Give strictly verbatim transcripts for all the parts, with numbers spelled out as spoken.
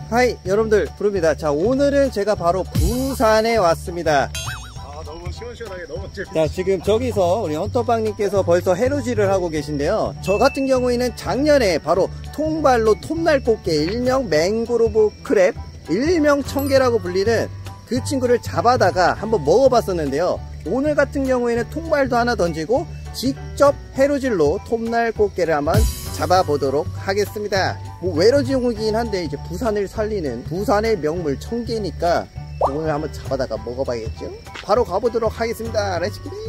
하이 여러분들 부릅니다. 자, 오늘은 제가 바로 부산에 왔습니다. 아, 너무 시원시원하게 너무 재밌어. 자, 지금 저기서 우리 헌터빵님께서 벌써 해루질을 하고 계신데요. 저 같은 경우에는 작년에 바로 통발로 톱날꽃게, 일명 맹그로브 크랩, 일명 청개라고 불리는 그 친구를 잡아다가 한번 먹어봤었는데요. 오늘 같은 경우에는 통발도 하나 던지고 직접 해루질로 톱날꽃게를 한번 잡아보도록 하겠습니다. 뭐 외로지용이긴 한데 이제 부산을 살리는 부산의 명물 청개니까 오늘 한번 잡아다가 먹어봐야겠죠. 바로 가보도록 하겠습니다. 렛츠 기릿.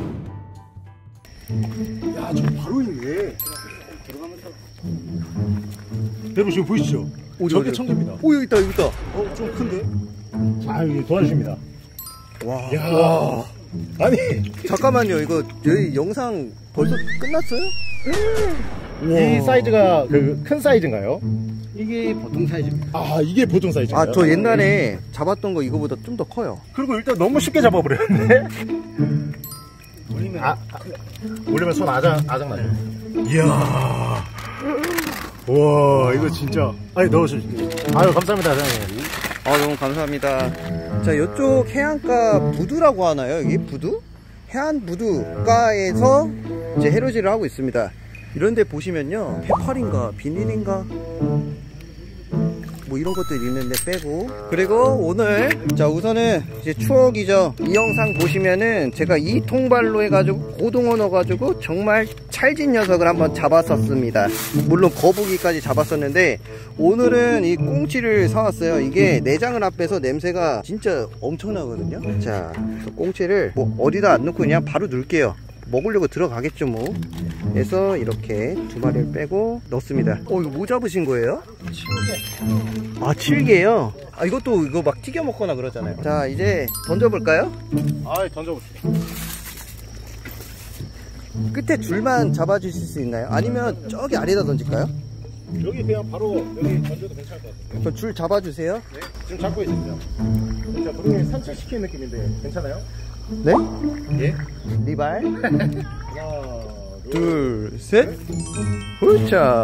야, 저 바로 있네. 여러분 지금 보이시죠? 저게 청개입니다. 오, 여기 있다, 여기 있다. 어, 좀 큰데? 자, 여기 도와주십니다. 와. 야, 와. 아니. 잠깐만요. 이거 저희 영상 벌써 끝났어요? 이 사이즈가 그 큰 사이즈인가요? 이게 보통 사이즈입니다. 아, 이게 보통 사이즈인가요? 아, 저 옛날에 잡았던 거 이거보다 좀 더 커요. 그리고 일단 너무 쉽게 잡아버렸는데? 올리면 아, 아, 올리면 손 아작, 아작나요. 이야. 와, 이거 진짜. 아니, 넣으시죠. 아유, 감사합니다, 사장님. 아, 너무 감사합니다. 자, 이쪽 해안가 부두라고 하나요? 여기 부두? 해안 부두가에서 이제 해루질을 하고 있습니다. 이런데 보시면요, 페팔인가 비닐인가 뭐 이런 것들이 있는데 빼고, 그리고 오늘 자 우선은 이제 추억이죠. 이 영상 보시면은 제가 이 통발로 해가지고 고등어 넣어가지고 정말 찰진 녀석을 한번 잡았었습니다. 물론 거북이까지 잡았었는데 오늘은 이 꽁치를 사왔어요. 이게 내장을 앞에서 냄새가 진짜 엄청나거든요. 자, 꽁치를 뭐 어디다 안 넣고 그냥 바로 넣을게요. 먹으려고 들어가겠죠 뭐. 그래서 이렇게 두 마리를 빼고 넣습니다. 어, 이거 뭐 잡으신 거예요? 칠개. 아, 칠개요? 아, 이것도 이거 막 튀겨 먹거나 그러잖아요. 자, 이제 던져볼까요? 아, 던져봅시다. 끝에 줄만 잡아주실 수 있나요? 아니면 저기 아래다 던질까요? 여기 그냥 바로 여기 던져도 괜찮을 것 같은데. 저 줄 잡아주세요. 네, 지금 잡고 있습니다. 진짜 분명히 산책시키는 느낌인데 괜찮아요? 네? 예? 리발. 하나, 둘, 셋. 훌차.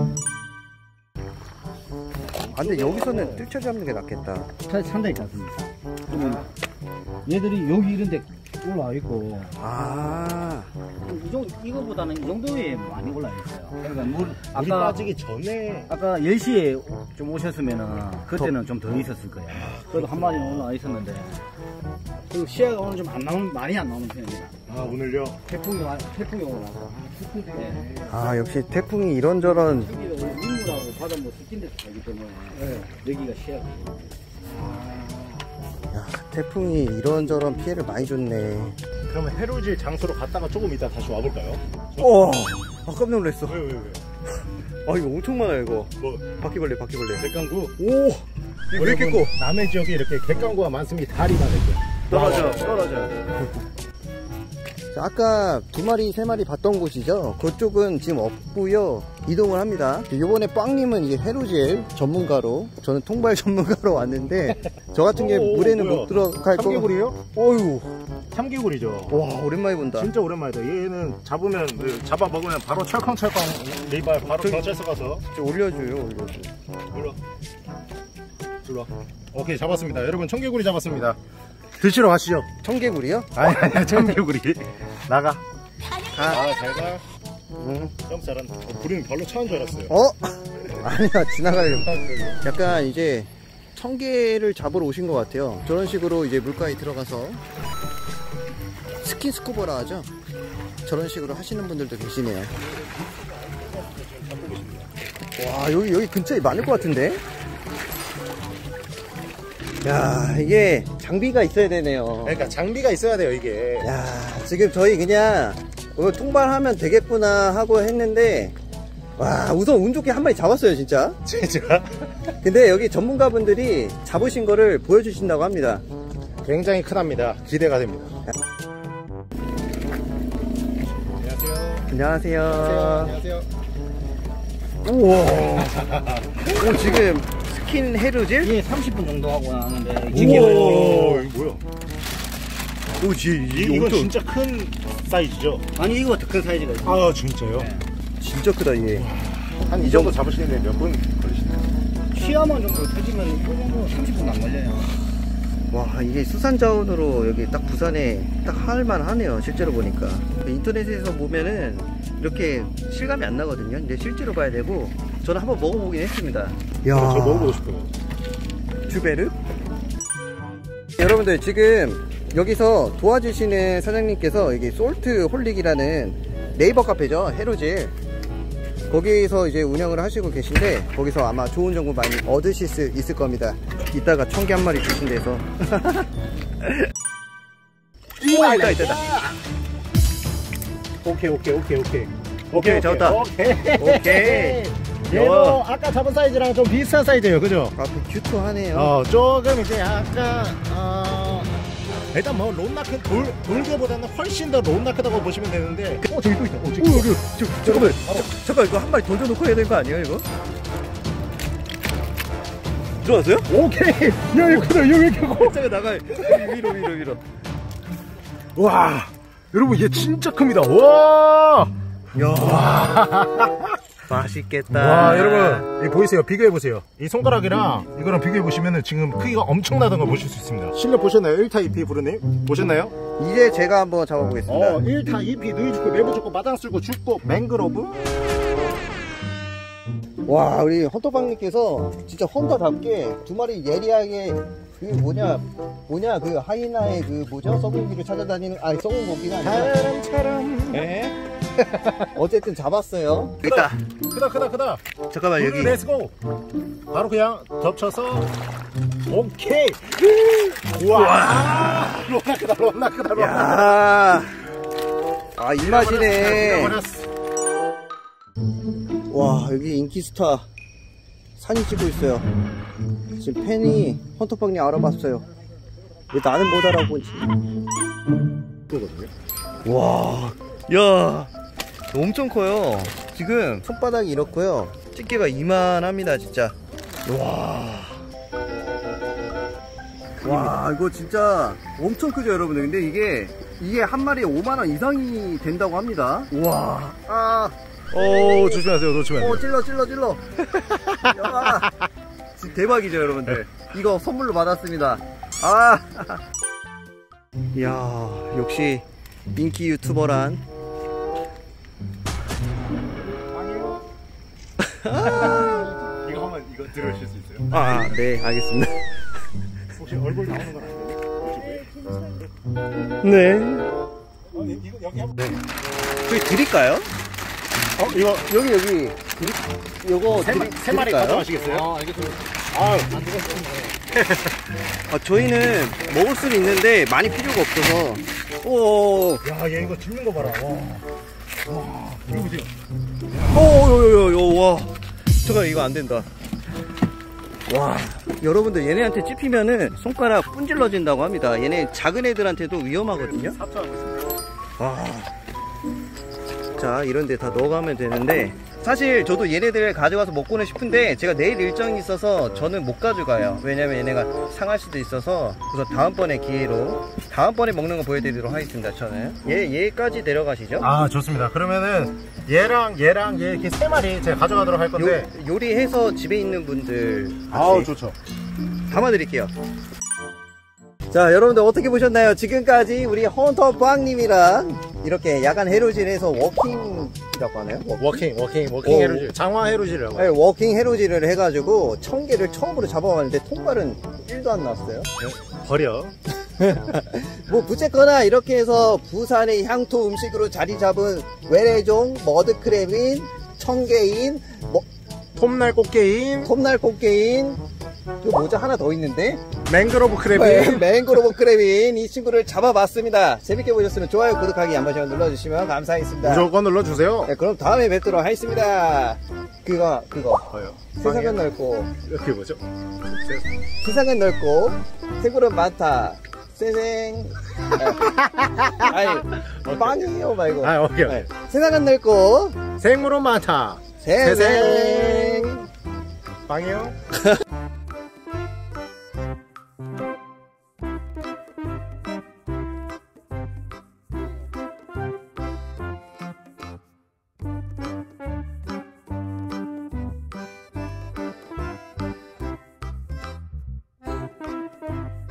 아, 근데 여기서는 뜰채 잡는 게 낫겠다. 상당히 작습니다. 그러면 얘들이 여기 이런 데 올라와 있고, 아, 이 정도, 이거보다는 이 정도에 많이 올라와 있어요. 그러니까 물, 물이 아까, 빠지기 전에. 아까 열 시에 좀 오셨으면은 그때는 좀 더 있었을 거예요. 그래도 한 마리 올라와 있었는데, 그리고 시야가 오늘 좀 안 나오는, 많이 안 나오는 편입니다. 아, 오늘요? 태풍이, 와- 태풍이 올라와서. 태풍 때문에. 아, 역시 태풍이 이런저런. 여기가 원래 민물하고 바다 뭐 섞인 데서 살기 때문에, 여기가 시야가. 야, 태풍이 이런저런 피해를 많이 줬네. 그러면 해루질 장소로 갔다가 조금 이따 다시 와볼까요? 어, 아, 깜짝 놀랐어. 왜, 왜, 왜? 아, 이거 엄청 많아요, 이거. 뭐, 바퀴벌레, 바퀴벌레. 객강구? 오! 이거 왜 이렇게 커? 남해 지역에 이렇게 객강구가 많습니다. 다리만 이렇게. 떨어져, 떨어져. 자, 아까 두 마리, 세 마리 봤던 곳이죠? 그쪽은 지금 없고요. 이동을 합니다. 이번에 빵님은 이제 해루질 전문가로, 저는 통발 전문가로 왔는데, 저 같은 게 오, 물에는 뭐야? 못 들어갈 거. 참개구리요? 어휴. 참개구리죠. 와, 오랜만에 본다. 진짜 오랜만이다. 얘는 잡으면, 그, 잡아 먹으면 바로 철컹철컹 리발 바로 경찰서 가서. 좀 올려줘요, 올려줘. 일로 일로 오케이, 잡았습니다. 여러분, 청개구리 잡았습니다. 드시러 가시죠. 청개구리요? 아니, 아니야, 청개구리. 나가. 가. 아, 잘 가. 응. 점프 잘한다. 어, 구름이 발로 차는 줄 알았어요. 어? 아니야, 지나가려고. 약간 이제 청개를 잡으러 오신 것 같아요. 저런 식으로 이제 물가에 들어가서 스킨스쿠버라 하죠. 저런 식으로 하시는 분들도 계시네요. 와, 여기 여기 근처에 많을 것 같은데. 야, 이게 장비가 있어야 되네요. 그러니까 장비가 있어야 돼요, 이게. 야, 지금 저희 그냥 이거 통발하면 되겠구나 하고 했는데, 와, 우선 운 좋게 한 마리 잡았어요, 진짜. 진짜? 근데 여기 전문가분들이 잡으신 거를 보여주신다고 합니다. 굉장히 크답니다. 기대가 됩니다. 안녕하세요. 안녕하세요. 안녕하세요. 우와. 오, 지금 스킨 해루질? 이게 삼십 분 정도 하고 나는데, 우와, 지켜봐요. 이거 뭐야? 오, 지, 이, 이건 엄청, 진짜 큰 사이즈죠? 아니, 이거 더 큰 사이즈가 있어요. 아, 진짜요? 네. 진짜 크다, 얘. 한 이 정도 잡으시는데 몇 분 걸리시나요? 시야만 좀 더 터지면 이 정도 삼십 분 안 걸려요. 와, 이게 수산자원으로 여기 딱 부산에 딱 할만 하네요. 실제로 보니까. 인터넷에서 보면은 이렇게 실감이 안 나거든요. 근데 실제로 봐야 되고, 저는 한번 먹어보긴 했습니다. 야, 저 먹어보고 싶어요. 주베르? 여러분들, 지금 여기서 도와주시는 사장님께서 여기 솔트 홀릭이라는 네이버 카페죠. 해로질. 거기서 이제 운영을 하시고 계신데, 거기서 아마 좋은 정보 많이 얻으실 수 있을 겁니다. 이따가 청개 한 마리 주신대서. 우와, 있다, 있다, 있다. 오케이, 오케이, 오케이, 오케이. 오케이, 잡았다. 오케이. 오케이. 얘도 아까 잡은 사이즈랑 좀 비슷한 사이즈예요, 그죠? 아, 큐트하네요. 어, 조금 이제 약간, 어, 일단 뭐, 론나크, 돌, 돌개보다는 훨씬 더 론나크다고 보시면 되는데. 어, 저기 또 있다. 어, 저기. 오, 여기, 저, 잠깐만. 저, 잠깐, 이거 한 마리 던져놓고 해야 되는 거 아니에요, 이거? 들어왔어요? 오케이! 여기 크다, 여기 이렇게 고 잠깐 나가. 위로, 위로, 위로. 와, 여러분, 얘 진짜 큽니다. 와! 야 맛있겠다. 와, 여러분, 이 보이세요? 비교해보세요. 이 손가락이랑 이거랑 비교해보시면 지금 크기가 엄청나다는 걸 보실 수 있습니다. 실력 보셨나요? 일 타 이 피 부르님? 보셨나요? 이제 제가 한번 잡아보겠습니다. 어, 일 타 이 피 누이 죽고 내부 죽고 마당 쓸고 죽고 맹그로브? 와, 우리 헌터방님께서 진짜 헌터답게 두 마리 예리하게 그 뭐냐 뭐냐 그 하이나의 그 뭐죠 썩은 고기를 찾아다니는 아니 썩은 고기가 아니라 사람처럼. 네. 어쨌든 잡았어요. 있다. 크다 크다 크다. 잠깐만 여기. 렛츠고. 바로 그냥 덮쳐서. 오케이. 우와. 론나 크다 론나 크다 론나. 야. 아, 이 맛이네. 와, 여기 인기스타 사진 찍고 있어요. 지금 팬이 헌터방님 알아봤어요. 왜 나는 못 알아보지? 와, 야, 엄청 커요. 지금 손바닥이 이렇고요. 집게가 이만합니다, 진짜. 와, 와, 이거 진짜 엄청 크죠, 여러분들. 근데 이게 이게 한 마리에 오만 원 이상이 된다고 합니다. 와, 아. 오, 조심하세요, 조심하세요. 오, 찔러, 찔러, 찔러. 야, 진짜 대박이죠, 여러분들. 이거 선물로 받았습니다. 아, 이야, 역시 인기 유튜버란. 이거 한번 이거 들으실 수 있어요? 아, 네, 알겠습니다. 혹시 얼굴 나오는 건 아니에요? 네. 어, 이거 여기 한번. 네. 저희 드릴까요? 어, 이거 여기, 여기. 드리, 요거 세, 드리, 세 마리 드릴까요? 가져가시겠어요? 아, 알겠습니다. 아, 아, 저희는 먹을 수는 있는데 많이 필요가 없어서. 오, 야, 얘 이거 짚는 거 봐라. 와, 와, 이거 보세요. 오, 요, 요, 요, 와. 잠깐, 이거 안 된다. 와, 여러분들 얘네한테 찝히면은 손가락 분질러진다고 합니다. 얘네 작은 애들한테도 위험하거든요. 삽수하고 있습니다. 와. 자, 이런 데 다 넣어가면 되는데, 사실 저도 얘네들 가져가서 먹고는 싶은데 제가 내일 일정이 있어서 저는 못 가져가요. 왜냐면 얘네가 상할 수도 있어서. 그래서 다음번에 기회로 다음번에 먹는 거 보여드리도록 하겠습니다. 저는 얘, 얘까지 데려가시죠. 아, 좋습니다. 그러면은 얘랑 얘랑 얘 이렇게 세 마리 제가 가져가도록 할 건데. 요, 요리해서 집에 있는 분들 같이 아우, 좋죠. 담아드릴게요. 자, 여러분들 어떻게 보셨나요? 지금까지 우리 헌터 부학님이랑 이렇게 야간 해루질해서 워킹이라고 하나요? 워킹, 워킹, 워킹 오. 해루질. 장화 해루질이라고. 네, 워킹 해루질을 해가지고 천 개를 처음으로 잡아봤는데 통발은 일도 안 났어요. 버려. 뭐 부쨌거나 이렇게 해서 부산의 향토 음식으로 자리 잡은 외래종 머드크랩인 청개인 뭐, 톱날 꽃게인, 톱날 꽃게인 그 모자 하나 더 있는데 맹그로브 크랩인. 네, 맹그로브 크랩인 이 친구를 잡아봤습니다. 재밌게 보셨으면 좋아요, 구독하기 한 번씩 눌러주시면 감사하겠습니다. 무조건 눌러주세요. 네, 그럼 다음에 뵙도록 하겠습니다. 그거 그거 뭐요? 세상은 넓고 이렇게 뭐죠? 세상은 넓고 생물은 많다. 세생 아니 빵이에요 말고. 아, 오케이. 네. 세상은 넓고 생물은 많다. 세생 빵이요? 네.